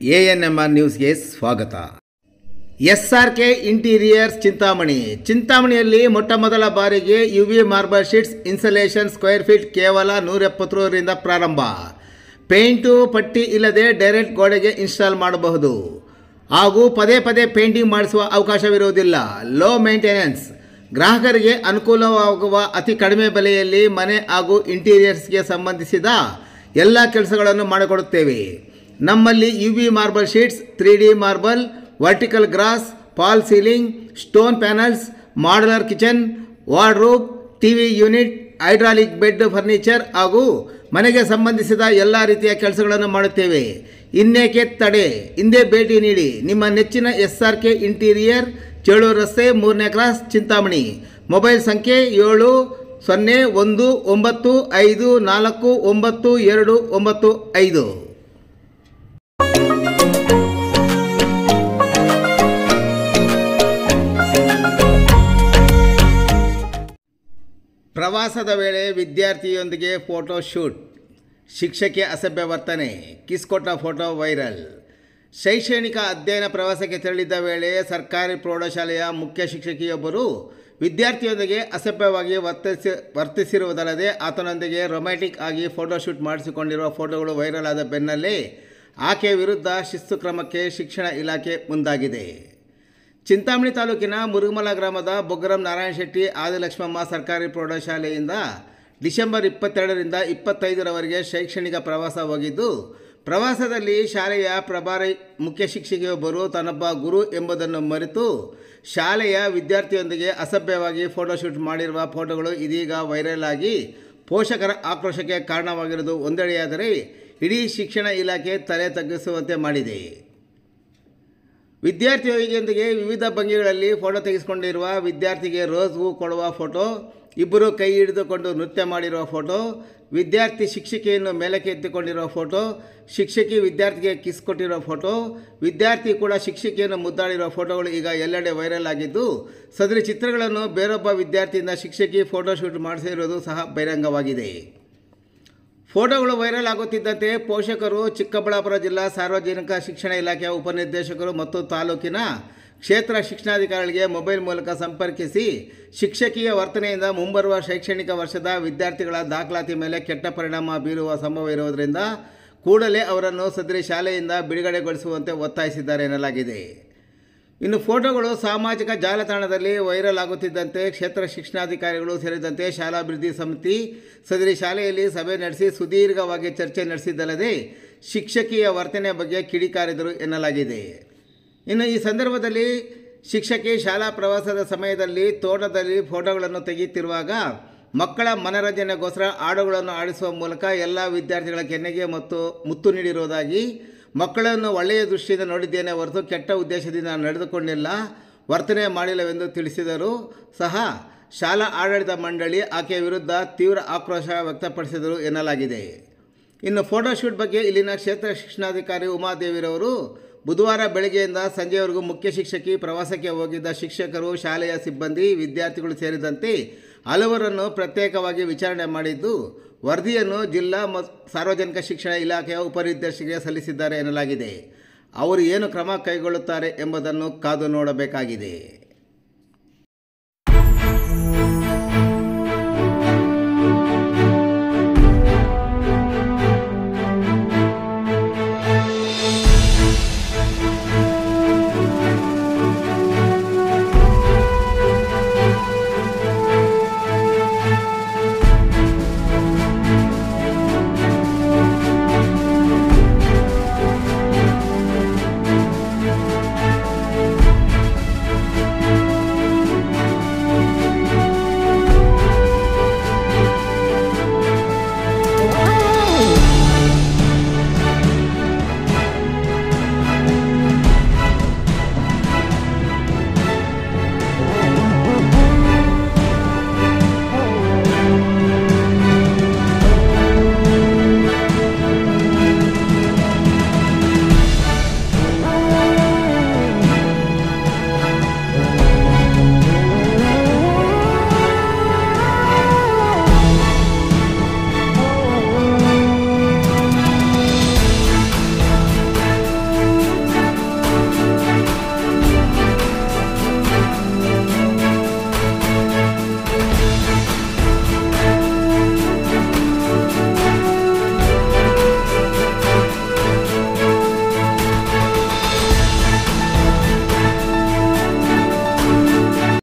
ANMR ನ್ಯೂಸ್ಗೆ ಸ್ವಾಗತ. SRK interiors ಚಿಂತಾಮಣಿಯಲ್ಲಿ ಮೊಟ್ಟಮೊದಲ ಬಾರಿಗೆ UV marble sheets insulation square feet ಕೇವಲ 170 ರಿಂದ ಪ್ರಾರಂಭ. ಪೇಂಟು ಪಟ್ಟಿ ಇಲ್ಲದೆ ಡೈರೆಕ್ಟ್ ಗೋಡೆಗೆ ಇನ್ಸ್ಟಾಲ್ ಮಾಡಬಹುದು ಹಾಗೂ ಪದೇ ಪದೇ ಪೇಂಟಿಂಗ್ ಮಾಡಿಸುವ ಅವಕಾಶವಿರುವುದಿಲ್ಲ. ಲೋ ಮೇಂಟೆನೆನ್ಸ್, ಗ್ರಾಹಕರಿಗೆ ಅನುಕೂಲವಾಗುವ ಅತಿ ಕಡಿಮೆ ಬೆಲೆಯಲ್ಲಿ ಮನೆ ಹಾಗೂ ಇಂಟೀರಿಯರ್ಸ್ಗೆ ಸಂಬಂಧಿಸಿದ ಎಲ್ಲ ಕೆಲಸಗಳನ್ನು ಮಾಡಿಕೊಡುತ್ತೇವೆ. ನಮ್ಮಲ್ಲಿ UV marble sheets, 3D marble, vertical grass, fall ceiling, stone panels, modular kitchen, wardrobe, TV unit, hydraulic bed furniture ಹಾಗೂ ಮನೆಗೆ ಸಂಬಂಧಿಸಿದ ಎಲ್ಲ ರೀತಿಯ ಕೆಲಸಗಳನ್ನು ಮಾಡುತ್ತೇವೆ. ಇನ್ನೇಕೆ ತಡೆ, ಹಿಂದೆ ಭೇಟಿ ನೀಡಿ. ನಿಮ್ಮ ನೆಚ್ಚಿನ SRK ಇಂಟೀರಿಯರ್, ಚೇಳೂರು ರಸ್ತೆ, 3ನೇ ಕ್ರಾಸ್, ಚಿಂತಾಮಣಿ. ಮೊಬೈಲ್ ಸಂಖ್ಯೆ 7019549295. ಪ್ರವಾಸದ ವೇಳೆ ವಿದ್ಯಾರ್ಥಿಯೊಂದಿಗೆ ಫೋಟೋ ಶೂಟ್, ಶಿಕ್ಷಕಿ ಅಸಭ್ಯ ವರ್ತನೆ, ಕಿಸ್ ಕೊಟ್ಟ ಫೋಟೋ ವೈರಲ್. ಶೈಕ್ಷಣಿಕ ಅಧ್ಯಯನ ಪ್ರವಾಸಕ್ಕೆ ತೆರಳಿದ್ದ ವೇಳೆ ಸರ್ಕಾರಿ ಪ್ರೌಢಶಾಲೆಯ ಮುಖ್ಯ ಶಿಕ್ಷಕಿಯೊಬ್ಬರು ವಿದ್ಯಾರ್ಥಿಯೊಂದಿಗೆ ಅಸಭ್ಯವಾಗಿ ವರ್ತಿಸಿರುವುದಲ್ಲದೆ ಆತನೊಂದಿಗೆ ರೊಮ್ಯಾಂಟಿಕ್ ಆಗಿ ಫೋಟೋಶೂಟ್ ಮಾಡಿಸಿಕೊಂಡಿರುವ ಫೋಟೋಗಳು ವೈರಲ್ ಆದ ಬೆನ್ನಲ್ಲೇ ಆಕೆ ವಿರುದ್ಧ ಶಿಸ್ತು ಕ್ರಮಕ್ಕೆ ಶಿಕ್ಷಣ ಇಲಾಖೆ ಮುಂದಾಗಿದೆ. ಚಿಂತಾಮಣಿ ತಾಲೂಕಿನ ಮುರುಗಮಲ ಗ್ರಾಮದ ಬೊಗ್ಗರಂ ನಾರಾಯಣ ಶೆಟ್ಟಿ ಆದಿಲಕ್ಷ್ಮಮ್ಮ ಸರ್ಕಾರಿ ಪ್ರೌಢಶಾಲೆಯಿಂದ ಡಿಸೆಂಬರ್ 22 ರಿಂದ 25ರವರೆಗೆ ಶೈಕ್ಷಣಿಕ ಪ್ರವಾಸ ಹೋಗಿದ್ದು, ಪ್ರವಾಸದಲ್ಲಿ ಶಾಲೆಯ ಪ್ರಭಾರಿ ಮುಖ್ಯ ಶಿಕ್ಷಕಿಯೊಬ್ಬರು ತನ್ನೊಬ್ಬ ಗುರು ಎಂಬುದನ್ನು ಮರೆತು ಶಾಲೆಯ ವಿದ್ಯಾರ್ಥಿಯೊಂದಿಗೆ ಅಸಭ್ಯವಾಗಿ ಫೋಟೋಶೂಟ್ ಮಾಡಿರುವ ಫೋಟೋಗಳು ಇದೀಗ ವೈರಲ್ ಆಗಿ ಪೋಷಕರ ಆಕ್ರೋಶಕ್ಕೆ ಕಾರಣವಾಗಿರುವುದು ಒಂದೆಡೆಯಾದರೆ, ಇಡೀ ಶಿಕ್ಷಣ ಇಲಾಖೆ ತಲೆ ತಗ್ಗಿಸುವಂತೆ ಮಾಡಿದೆ. ವಿದ್ಯಾರ್ಥಿಯೊಂದಿಗೆ ವಿವಿಧ ಭಂಗಿಗಳಲ್ಲಿ ಫೋಟೋ ತೆಗೆಸಿಕೊಂಡಿರುವ ವಿದ್ಯಾರ್ಥಿಗೆ ರೋಸ್ ಹೂ ಕೊಡುವ ಫೋಟೋ, ಇಬ್ಬರು ಕೈ ಹಿಡಿದುಕೊಂಡು ನೃತ್ಯ ಮಾಡಿರುವ ಫೋಟೋ, ವಿದ್ಯಾರ್ಥಿ ಶಿಕ್ಷಕಿಯನ್ನು ಮೇಲಕ್ಕೆ ಎತ್ತಿಕೊಂಡಿರುವ ಫೋಟೋ, ಶಿಕ್ಷಕಿ ವಿದ್ಯಾರ್ಥಿಗೆ ಕಿಸ್ ಕೊಟ್ಟಿರೋ ಫೋಟೋ, ವಿದ್ಯಾರ್ಥಿ ಕೂಡ ಶಿಕ್ಷಕಿಯನ್ನು ಮುದ್ದಾಡಿರುವ ಫೋಟೋಗಳು ಈಗ ಎಲ್ಲೆಡೆ ವೈರಲ್ ಆಗಿದ್ದು, ಸದರಿ ಚಿತ್ರಗಳನ್ನು ಬೇರೊಬ್ಬ ವಿದ್ಯಾರ್ಥಿಯಿಂದ ಶಿಕ್ಷಕಿ ಫೋಟೋಶೂಟ್ ಮಾಡಿಸಿರುವುದು ಸಹ ಬಹಿರಂಗವಾಗಿದೆ. ಫೋಟೋಗಳು ವೈರಲ್ ಆಗುತ್ತಿದ್ದಂತೆ ಪೋಷಕರು ಚಿಕ್ಕಬಳ್ಳಾಪುರ ಜಿಲ್ಲಾ ಸಾರ್ವಜನಿಕ ಶಿಕ್ಷಣ ಇಲಾಖೆಯ ಉಪನಿರ್ದೇಶಕರು ಮತ್ತು ತಾಲೂಕಿನ ಕ್ಷೇತ್ರ ಶಿಕ್ಷಣಾಧಿಕಾರಿಗಳಿಗೆ ಮೊಬೈಲ್ ಮೂಲಕ ಸಂಪರ್ಕಿಸಿ ಶಿಕ್ಷಕಿಯ ವರ್ತನೆಯಿಂದ ಮುಂಬರುವ ಶೈಕ್ಷಣಿಕ ವರ್ಷದ ವಿದ್ಯಾರ್ಥಿಗಳ ದಾಖಲಾತಿ ಮೇಲೆ ಕೆಟ್ಟ ಪರಿಣಾಮ ಬೀರುವ ಸಂಭವ ಇರುವುದರಿಂದ ಕೂಡಲೇ ಅವರನ್ನು ಸದರಿ ಶಾಲೆಯಿಂದ ಬಿಡುಗಡೆಗೊಳಿಸುವಂತೆ ಒತ್ತಾಯಿಸಿದ್ದಾರೆ ಎನ್ನಲಾಗಿದೆ. ಇನ್ನು ಫೋಟೋಗಳು ಸಾಮಾಜಿಕ ಜಾಲತಾಣದಲ್ಲಿ ವೈರಲ್ ಆಗುತ್ತಿದ್ದಂತೆ ಕ್ಷೇತ್ರ ಶಿಕ್ಷಣಾಧಿಕಾರಿಗಳು ಸೇರಿದಂತೆ ಶಾಲಾಭಿವೃದ್ಧಿ ಸಮಿತಿ ಸದರಿ ಶಾಲೆಯಲ್ಲಿ ಸಭೆ ನಡೆಸಿ ಸುದೀರ್ಘವಾಗಿ ಚರ್ಚೆ ನಡೆಸಿದ್ದಲ್ಲದೆ ಶಿಕ್ಷಕಿಯ ವರ್ತನೆ ಬಗ್ಗೆ ಕಿಡಿಕಾರಿದರು ಎನ್ನಲಾಗಿದೆ. ಇನ್ನು ಈ ಸಂದರ್ಭದಲ್ಲಿ ಶಿಕ್ಷಕಿ ಶಾಲಾ ಪ್ರವಾಸದ ಸಮಯದಲ್ಲಿ ತೋಟದಲ್ಲಿ ಫೋಟೋಗಳನ್ನು ತೆಗೆಯುತ್ತಿರುವಾಗ ಮಕ್ಕಳ ಮನರಂಜನೆಗೋಸ್ಕರ ಹಾಡುಗಳನ್ನು ಆಡಿಸುವ ಮೂಲಕ ಎಲ್ಲ ವಿದ್ಯಾರ್ಥಿಗಳ ಕೆನ್ನೆಗೆ ಮತ್ತು ಮುತ್ತು ನೀಡಿರುವುದಾಗಿ, ಮಕ್ಕಳನ್ನು ಒಳ್ಳೆಯ ದೃಷ್ಟಿಯಿಂದ ನೋಡಿದ್ದೇನೆ ಹೊರತು ಕೆಟ್ಟ ಉದ್ದೇಶದಿಂದ ನಡೆದುಕೊಂಡಿಲ್ಲ, ವರ್ತನೆ ಮಾಡಿಲ್ಲವೆಂದು ತಿಳಿಸಿದರೂ ಸಹ ಶಾಲಾ ಆಡಳಿತ ಮಂಡಳಿ ಆಕೆಯ ವಿರುದ್ಧ ತೀವ್ರ ಆಕ್ರೋಶ ವ್ಯಕ್ತಪಡಿಸಿದರು ಎನ್ನಲಾಗಿದೆ. ಇನ್ನು ಫೋಟೋಶೂಟ್ ಬಗ್ಗೆ ಇಲ್ಲಿನ ಕ್ಷೇತ್ರ ಶಿಕ್ಷಣಾಧಿಕಾರಿ ಉಮಾದೇವಿರವರು ಬುಧವಾರ ಬೆಳಗ್ಗೆಯಿಂದ ಸಂಜೆಯವರೆಗೂ ಮುಖ್ಯ ಶಿಕ್ಷಕಿ, ಪ್ರವಾಸಕ್ಕೆ ಹೋಗಿದ್ದ ಶಿಕ್ಷಕರು, ಶಾಲೆಯ ಸಿಬ್ಬಂದಿ, ವಿದ್ಯಾರ್ಥಿಗಳು ಸೇರಿದಂತೆ ಹಲವರನ್ನು ಪ್ರತ್ಯೇಕವಾಗಿ ವಿಚಾರಣೆ ಮಾಡಿದ್ದು, ವರದಿಯನ್ನು ಜಿಲ್ಲಾ ಸಾರ್ವಜನಿಕ ಶಿಕ್ಷಣ ಇಲಾಖೆಯ ಉಪನಿರ್ದೇಶಕರಿಗೆ ಸಲ್ಲಿಸಿದ್ದಾರೆ ಎನ್ನಲಾಗಿದೆ. ಅವರು ಏನು ಕ್ರಮ ಕೈಗೊಳ್ಳುತ್ತಾರೆ ಎಂಬುದನ್ನು ಕಾದು ನೋಡಬೇಕಾಗಿದೆ.